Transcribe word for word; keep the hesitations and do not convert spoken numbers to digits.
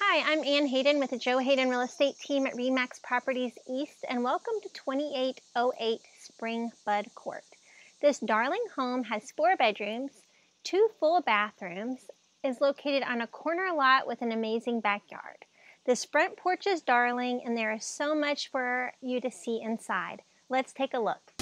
Hi, I'm Ann Hayden with the Joe Hayden Real Estate Team at RE/MAX Properties East, and welcome to twenty-eight oh eight Spring Bud Court. This darling home has four bedrooms, two full bathrooms, is located on a corner lot with an amazing backyard. This front porch is darling, and there is so much for you to see inside. Let's take a look.